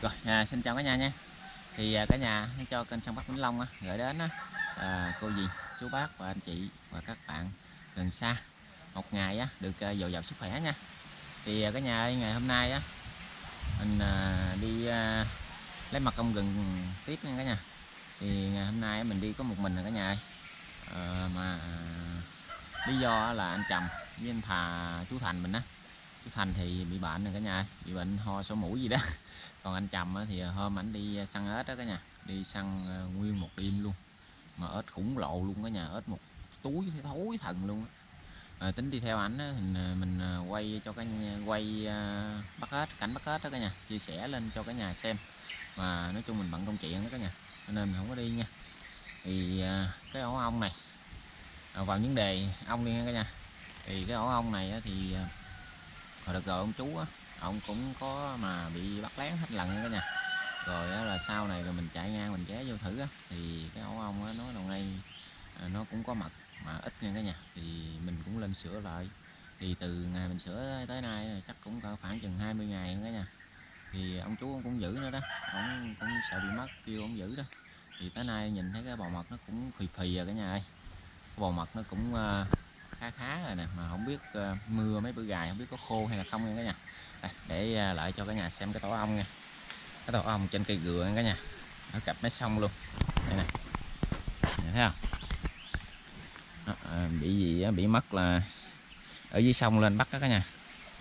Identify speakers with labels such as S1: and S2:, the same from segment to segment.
S1: Rồi, xin chào cả nhà nha. Thì cả nhà hãy cho kênh Sông Bắc Vĩnh Long gửi đến cô dì, chú bác và anh chị và các bạn gần xa một ngày được dồi dào sức khỏe nha. Thì cả nhà ơi, ngày hôm nay mình đi lấy mật ong gừng tiếp nha cả nhà. Thì ngày hôm nay mình đi có một mình rồi cả nhà ơi. Mà lý do là anh Trầm với anh chú Thành mình chú Thành thì bị bệnh rồi cả nhà, bị bệnh ho sổ mũi gì đó. Còn anh Trầm thì hôm ảnh đi săn ếch đó cả nhà, đi săn nguyên một đêm luôn, mà ếch khủng lộ luôn cả nhà, ếch một túi thối thần luôn. Tính đi theo ảnh thì mình quay cho cái quay bắt ếch, cảnh bắt ếch đó cả nhà, chia sẻ lên cho cả nhà xem. Mà nói chung mình bận công chuyện đó cả nhà, cho nên mình không có đi nha. Thì cái ổ ong này vào vấn đề ong đi nha cả nhà. Thì cái ổ ong này thì hồi được rồi ông chú ông cũng có mà bị bắt lén hết lần cả nhà. Rồi là sau này rồi mình chạy ngang mình ghé vô thử thì cái ổ ong nó đầu nay nó cũng có mật mà ít nha cả nhà. Thì mình cũng lên sửa lại. Thì từ ngày mình sửa tới nay chắc cũng khoảng chừng 20 ngày cả nhà. Thì ông chú cũng giữ nữa đó, ông cũng sợ bị mất, kêu ông giữ đó. Thì tới nay nhìn thấy cái bầu mật nó cũng phì phì rồi cả nhà ơi. Cái bầu mật nó cũng khá rồi nè, mà không biết mưa mấy bữa gài không biết có khô hay là không nha cả nhà. Đây, để lại cho cả nhà xem cái tổ ong nha. Cái tổ ong trên cây dừa nha cả nhà, ở cạnh mé sông luôn đây nè, thấy không? Đó, bị gì bị mất là ở dưới sông lên bắt đó cả nhà.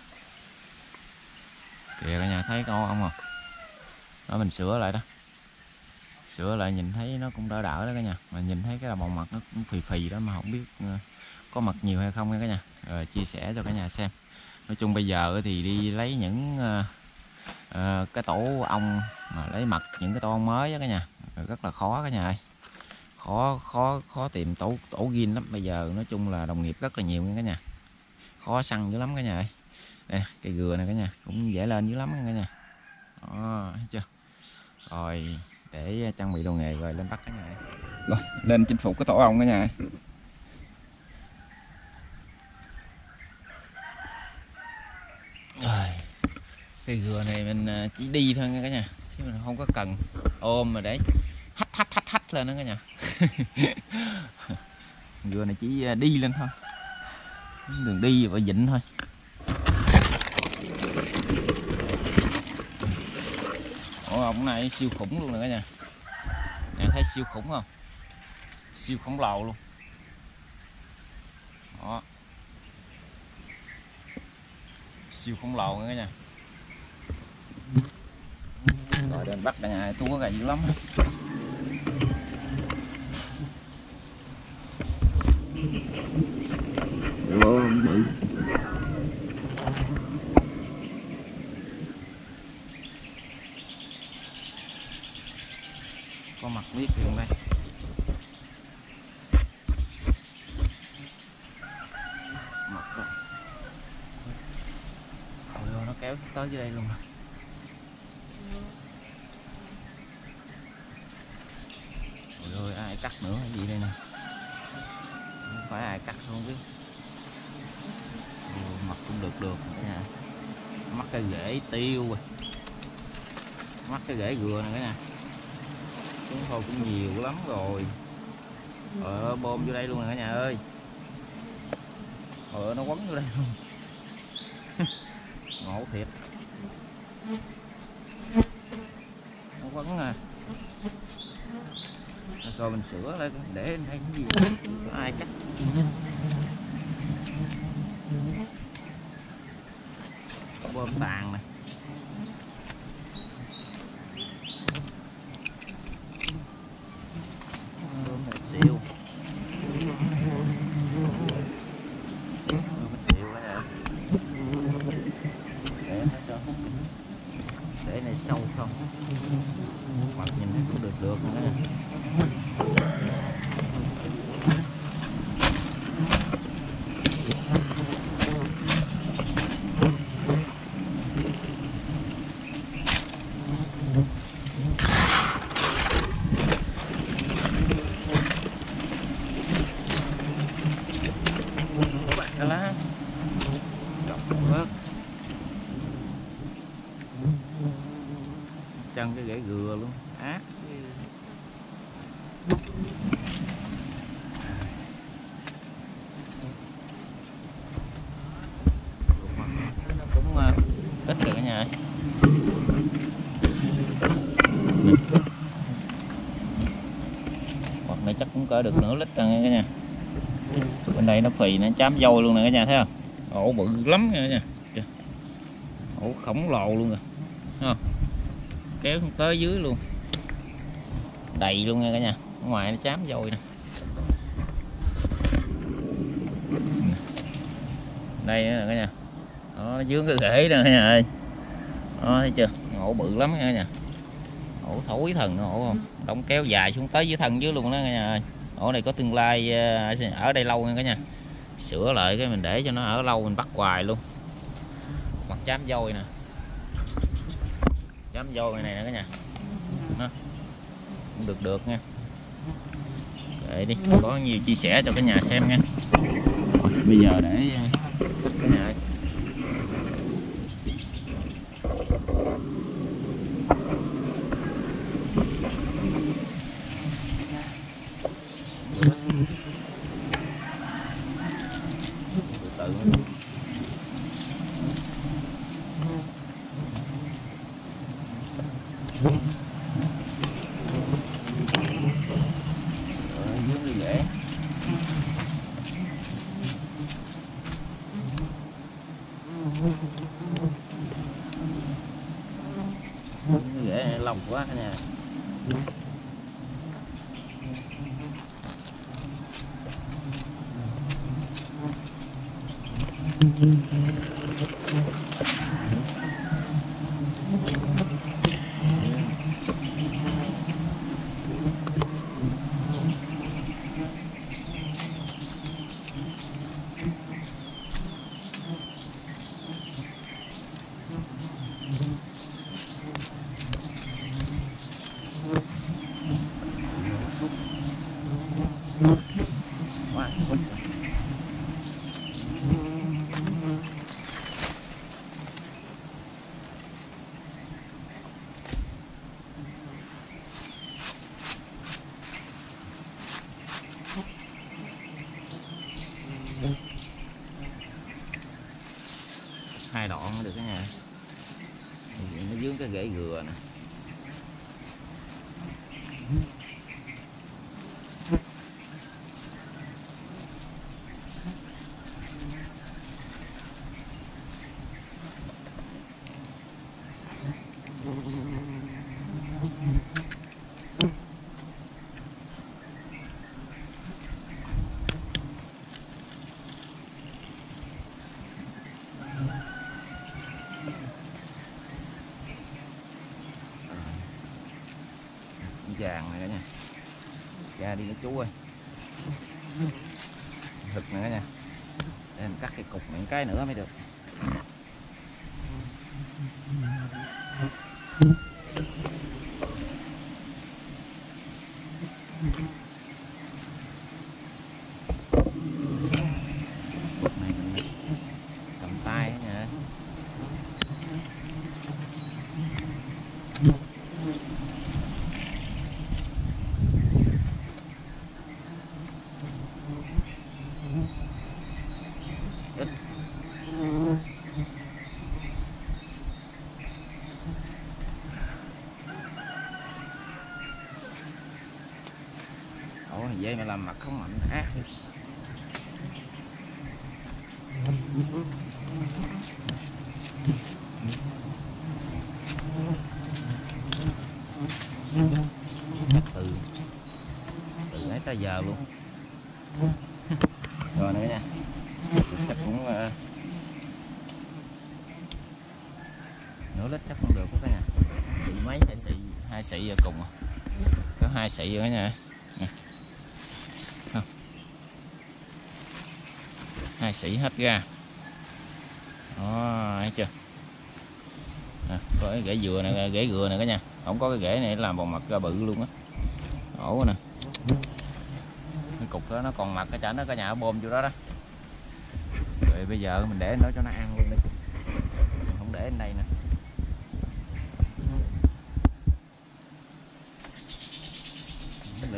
S1: Kìa cả nhà thấy con ong không? Đó mình sửa lại đó, sửa lại nhìn thấy nó cũng đỡ đỡ đó cả nhà. Mà nhìn thấy cái là bầu mật nó cũng phì phì đó, mà không biết có mật nhiều hay không nha cả nhà. Rồi chia sẻ cho cả nhà xem. Nói chung bây giờ thì đi lấy những cái tổ ong mà lấy mật, những cái tổ ong mới đó cả nhà, rất là khó cả nhà ơi. Khó tìm tổ gin lắm. Bây giờ nói chung là đồng nghiệp rất là nhiều nha cả nhà, khó săn dữ lắm cả nhà ơi. Đây, cây dừa này cả nhà cũng dễ lên dữ lắm cả nhà. Đó, thấy chưa? Rồi để trang bị đồ nghề rồi lên bắt cả nhà ơi. Rồi lên chinh phục cái tổ ong cả nhà ơi. Rồi, cây dừa này mình chỉ đi thôi nha cả nhà, chứ mình không có cần ôm mà để hách lên đó cả nhà. Dừa này chỉ đi lên thôi, đường đi và vịnh thôi. Ủa, ông này siêu khủng luôn rồi cả nhà. Em thấy siêu khủng không? Siêu khổng lồ luôn. Đó, siêu khổng lồ cả nhà. Rồi đến bắt cả nhà, tôi có gà dữ lắm. Bự. Có mặt biết luôn đây. Mặt đó. Ôi, nó kéo tới dưới đây luôn. Ôi ơi, ai cắt nữa hay gì đây nè. Không phải ai cắt không biết. Mặt cũng được cả nhà. Mắc cái rễ tiêu rồi, mắc cái rễ dừa này cả nhà. Chúng thôi cũng nhiều lắm rồi. Bơm vô đây luôn rồi cả nhà ơi. Nó quấn vô đây luôn. Ngộ thiệt. Nó quấn à. Rồi mình sửa lại để đây cái gì có ai cắt. Bơm tàn nè. Bơm một xíu. Bơm một xíu đấy. Để này sâu không? Mặt nhìn thấy cũng được nữa nè. Lá đọc bớt chân cái rễ gừa luôn ác. Nó cũng ít rồi cả nhà ơi. Mặt này chắc cũng cỡ được nửa lít rồi cả nhà. Bên đây nó phì nó chám dôi luôn nè cả nhà, thấy không? Ổ bự lắm nha cả nhà. Ổ khổng lồ luôn rồi, thấy không? Kéo xuống tới dưới luôn, đầy luôn nha cả nhà. Ở ngoài nó chám dôi nè. Đây nữa nè cả nhà. Đó, nó dướng cái rễ nè cả nhà ơi. Đó, thấy chưa? Ổ bự lắm nha cả nhà. Ổ thối thần, ổ không? Đóng kéo dài xuống tới dưới thân dưới luôn đó cả nhà ơi. Ổ này có tương lai ở đây lâu nha cả nhà. Sửa lại cái mình để cho nó ở lâu, mình bắt hoài luôn. Mặt chám dôi nè. Chám dôi này nè cả nhà. Đó. Cũng được nha. Vậy đi, có nhiều chia sẻ cho cả nhà xem nha. Bây giờ để cả nhà ơi. Rễ lông quá cả nhà. Hai đoạn được cái nhà. Nó dướng cái rễ gừa nè. Vàng này cả nhà. Ra đi nó chú ơi. Thực nữa cả nhà. Để mình cắt cái cục này cái nữa mới được. Cục này mình cầm tay cả nhà. Ủa dây mà làm mặt không mạnh ác. Từ nãy tới giờ luôn. Rồi nữa nha. Chắc cũng nửa lít chắc cũng được đó cả nhà. Xị mấy hay xị hai xị giờ cùng à. Có hai xị rồi cả nhà. Hai xị hết ra. Đó, thấy chưa? Có cái rễ dừa này, rễ gừa này cả nhà. Không có cái rễ này làm bầu mặt ra bự luôn á. Ổ nè. Cái cục đó nó còn mặt cái chảnh đó cả nhà, ở bơm vô đó đó. Rồi bây giờ mình để nó cho nó ăn luôn đi. Mình không để ở đây nữa.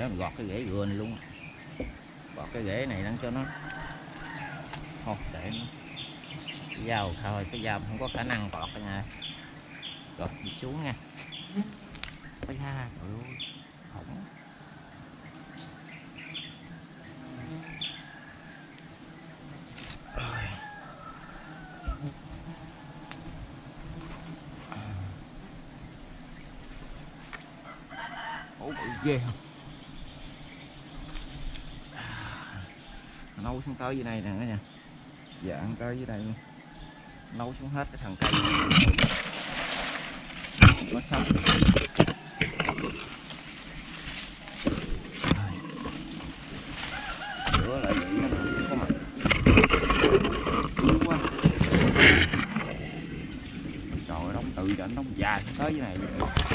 S1: nữa gọt cái rễ gừa này luôn, gọt cái rễ này đang cho nó thôi để nó dao thôi, cái dao không có khả năng gọt cả nhà, gọt đi xuống nha. Ây da, trời ơi hỏng. Ủa bự ghê không, nấu xuống tới dưới đây nè cả nhà, dạng tới dưới đây luôn, nấu xuống hết cái thằng cây có sống. Rửa lại vậy nó không có mặt quá. Trời ơi, đóng từ cho anh đóng dài tới dưới này.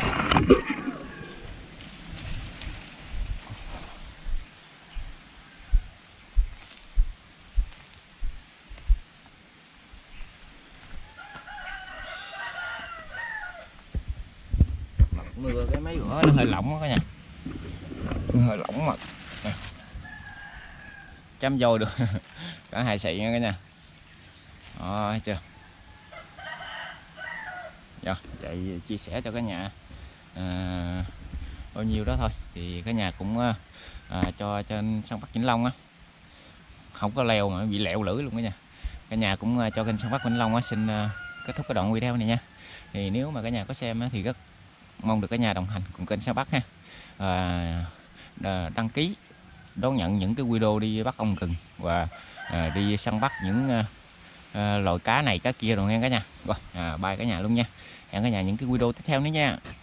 S1: Mưa cái mấy bữa nó hơi lỏng đó cả nhà, hơi lỏng mà nè. Chấm vô được cả hai xị nha cả nhà. Đó, thấy chưa? Rồi, vậy chia sẻ cho cả nhà bao nhiêu đó thôi, thì cả nhà cũng cho trên sông Bắc Vĩnh Long á, không có leo mà bị lẹo lưỡi luôn cả nhà. Cả nhà cũng cho kênh sông Bắc Vĩnh Long á, xin kết thúc cái đoạn video này nha. Thì nếu mà cả nhà có xem á, thì rất mong được cả nhà đồng hành cùng kênh sông Bắc ha, đăng ký đón nhận những cái video đi bắt ong rừng và đi săn bắt những loại cá này cá kia rồi nha cả nhà. Rồi bye cả nhà luôn nha, hẹn cả nhà những cái video tiếp theo nữa nha.